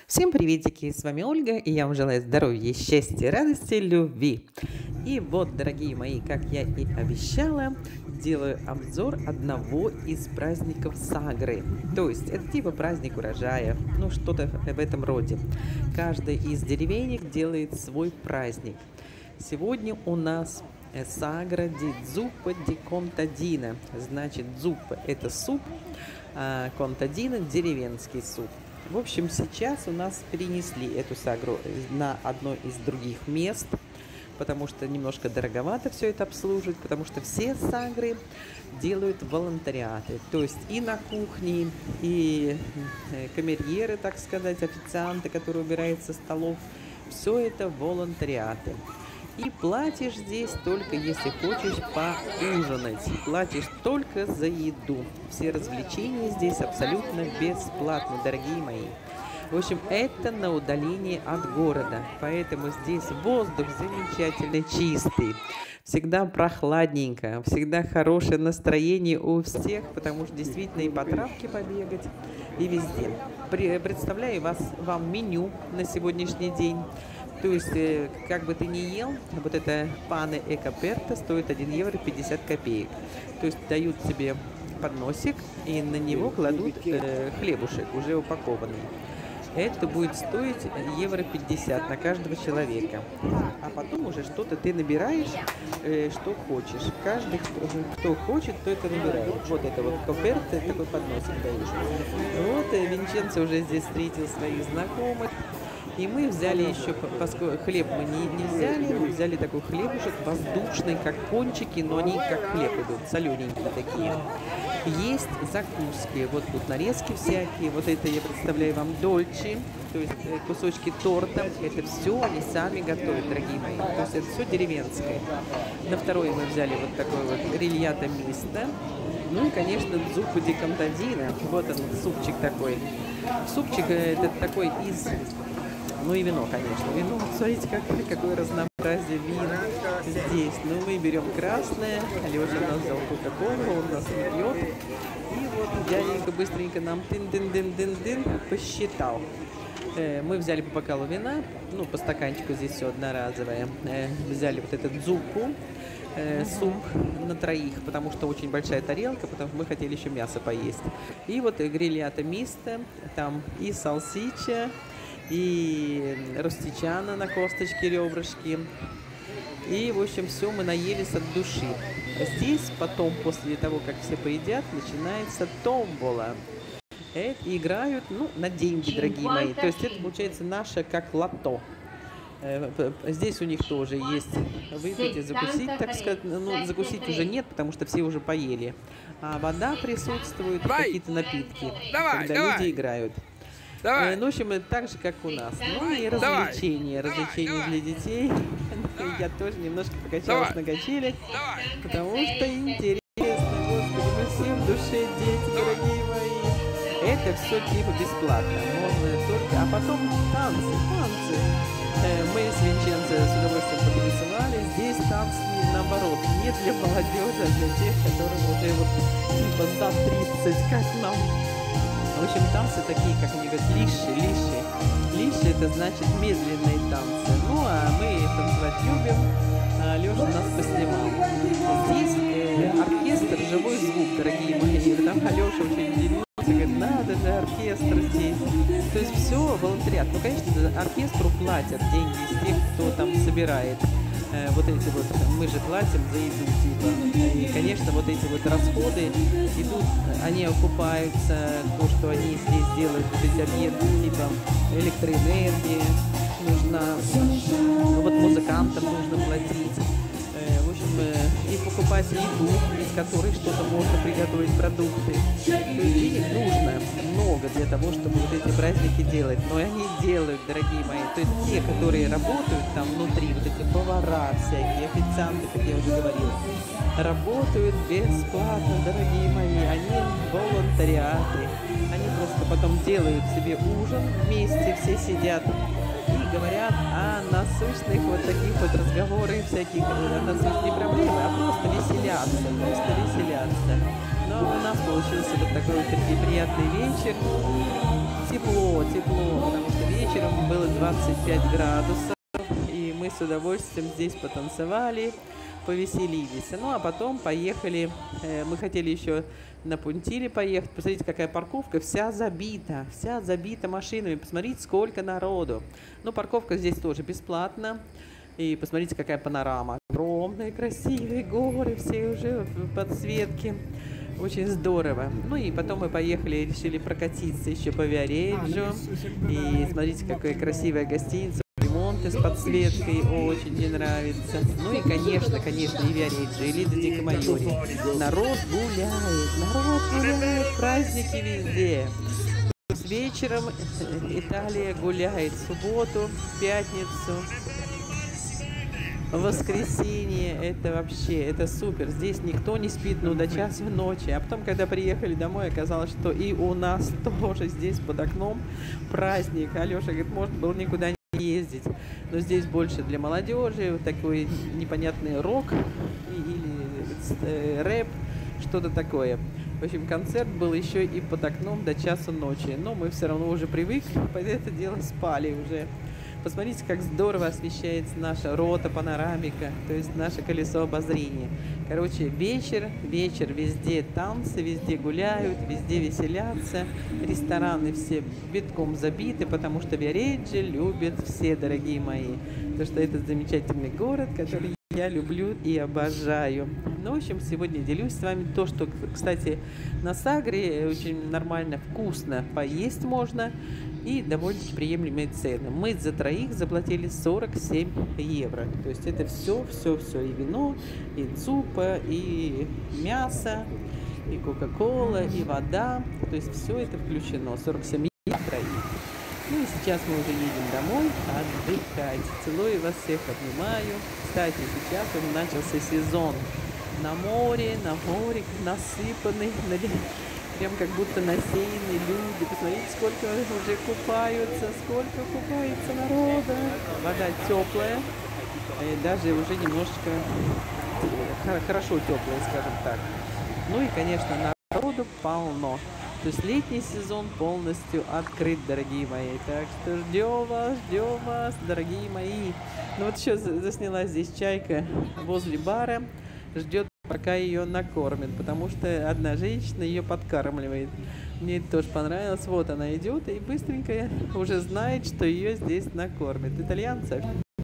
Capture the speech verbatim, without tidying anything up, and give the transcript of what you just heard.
Всем приветики, с вами Ольга, и я вам желаю здоровья, счастья, радости, любви. И вот, дорогие мои, как я и обещала, делаю обзор одного из праздников Сагры. То есть, это типа праздник урожая, ну что-то в этом роде. Каждая из деревенек делает свой праздник. Сегодня у нас Сагра ди зуппа ди контадина. Значит, зуппа – это суп, а контадина – деревенский суп. В общем, сейчас у нас перенесли эту сагру на одно из других мест, потому что немножко дороговато все это обслуживать, потому что все сагры делают волонтариаты. То есть и на кухне, и камерьеры, так сказать, официанты, которые убирают со столов, все это волонтариаты. И платишь здесь только если хочешь поужинать. Платишь только за еду. Все развлечения здесь абсолютно бесплатно, дорогие мои. В общем, это на удалении от города. Поэтому здесь воздух замечательно чистый. Всегда прохладненько. Всегда хорошее настроение у всех, потому что действительно и по травке побегать, и везде. Представляю вас, вам меню на сегодняшний день. То есть, как бы ты ни ел, вот это пане e коперта стоит один евро пятьдесят копеек. То есть дают тебе подносик, и на него кладут э, хлебушек, уже упакованный. Это будет стоить евро пятьдесят на каждого человека. А потом уже что-то ты набираешь, э, что хочешь. Каждый, кто хочет, то это набирает. Вот это вот коперта, такой подносик даешь. Вот э, Винченцо уже здесь встретил своих знакомых. И мы взяли еще, поскольку хлеб мы не, не взяли, мы взяли такой хлебушек воздушный, как пончики, но они как хлеб идут, солененькие такие. Есть закуски, вот тут нарезки всякие, вот это я представляю вам дольче, то есть кусочки торта, это все они сами готовят, дорогие мои, то есть это все деревенское. На второе мы взяли вот такой вот грильято мисто, ну и, конечно, зуппа ди контадина, вот он, супчик такой. Супчик это такой из... Ну и вино, конечно. Вино, смотрите, как, какое разнообразие вина здесь. Ну, мы берем красное. Алеша у нас взял кока-колу, он нас не пьет. И вот дяденька быстренько нам тын-дын-дын-дын-дын посчитал. Э, мы взяли по бокалу вина, ну, по стаканчику здесь все одноразовое. Э, взяли вот этот зуппу, э, суп на троих, потому что очень большая тарелка, потому что мы хотели еще мясо поесть. И вот грильято мисто, там и салсича, и ростичана на косточке, ребрышки. И, в общем, все мы наелись от души. Здесь потом, после того, как все поедят, начинается томбола. Это играют, ну, на деньги, дорогие мои. То есть это, получается, наше как лото. Здесь у них тоже есть выпить и закусить, так сказать. Ну, закусить уже нет, потому что все уже поели. А вода присутствует, какие-то напитки, давай, когда давай. Люди играют. Давай. Ну, в общем, это так же, как у нас. Ну и развлечения. Давай. Развлечения давай, для детей. Я тоже немножко покачалась давай. На качелях, потому что интересно, господи, мы все в душе дети, дорогие мои. Это все типа бесплатно. Можно только... А потом танцы, танцы. Мы с Винченцо с удовольствием потанцевали. Здесь танцы, наоборот, не для молодежи, а для тех, которым уже вот типа за тридцать, как нам. В общем, танцы такие, как они говорят, лиши, лиши. Лиши – это значит медленные танцы. Ну, а мы танцевать любим. А Леша нас поснимал. Здесь э, оркестр, живой звук, дорогие мои. Там Алеша очень удивился, говорит, надо же оркестр здесь. То есть все, волонтариат. Ну, конечно, оркестру платят деньги из тех, кто там собирает. Вот эти вот, мы же платим за еду, типа, и, конечно, вот эти вот расходы идут, они окупаются, то, что они здесь делают, вот эти объекты, типа, электроэнергия нужна, ну, вот музыкантам нужно платить, в общем, и покупать еду, из которой что-то можно приготовить, продукты. То есть денег нужно много для того, чтобы вот эти праздники делать. Но они делают, дорогие мои. То есть те, которые работают там внутри, вот эти повара всякие, официанты, как я уже говорила, работают бесплатно, дорогие мои. Они волонтариаты. Они просто потом делают себе ужин вместе, все сидят и говорят о насущных вот таких вот разговорах, всяких насущные проблемы, а просто веселятся, просто веселятся. Но у нас получился вот такой вот приятный вечер. Тепло, тепло, потому что вечер двадцать пять градусов, и мы с удовольствием здесь потанцевали, повеселились. Ну, а потом поехали, э, мы хотели еще на Пунтиле поехать. Посмотрите, какая парковка, вся забита, вся забита машинами. Посмотрите, сколько народу. Ну, парковка здесь тоже бесплатна. И посмотрите, какая панорама. Огромные, красивые горы, все уже в подсветке. Очень здорово. Ну и потом мы поехали, решили прокатиться еще по Виареджо. И смотрите, какая красивая гостиница. Ремонт с подсветкой, очень мне нравится. Ну и, конечно, конечно, и Виареджо, и Лида Ди Камайори. Народ гуляет, народ гуляет, праздники везде. С вечером Италия гуляет в субботу, в пятницу, в воскресенье. Это вообще, это супер. Здесь никто не спит, ну, до часу ночи. А потом, когда приехали домой, оказалось, что и у нас тоже здесь под окном праздник. Алеша говорит, можно было никуда не ездить. Но здесь больше для молодежи, вот такой непонятный рок или э, рэп, что-то такое. В общем, концерт был еще и под окном до часу ночи. Но мы все равно уже привыкли, под это дело спали уже. Посмотрите, как здорово освещается наша рота панорамика, то есть наше колесо обозрения. Короче, вечер, вечер, везде танцы, везде гуляют, везде веселятся. Рестораны все битком забиты, потому что Виареджо любят все, дорогие мои. Потому что это замечательный город, который я люблю и обожаю. Ну, в общем, сегодня делюсь с вами то, что, кстати, на Сагре очень нормально, вкусно поесть можно. И довольно-таки приемлемые цены. Мы за троих заплатили сорок семь евро. То есть это все, все, все. И вино, и цупа, и мясо, и кока-кола, и вода. То есть все это включено. сорок семь евро троих. Ну и сейчас мы уже едем домой отдыхать. Целую вас всех, обнимаю. Кстати, сейчас уже начался сезон. На море, на море насыпанный, прям как будто насеянные люди. Посмотрите, сколько уже купаются, сколько купается народа. Вода теплая, и даже уже немножечко хорошо теплая, скажем так. Ну и, конечно, народу полно. То есть летний сезон полностью открыт, дорогие мои. Так что ждем вас, ждем вас, дорогие мои. Ну вот еще заснялась здесь чайка возле бара. Ждет, пока ее накормят, потому что одна женщина ее подкармливает. Мне это тоже понравилось. Вот она идет и быстренько уже знает, что ее здесь накормят. Итальянцы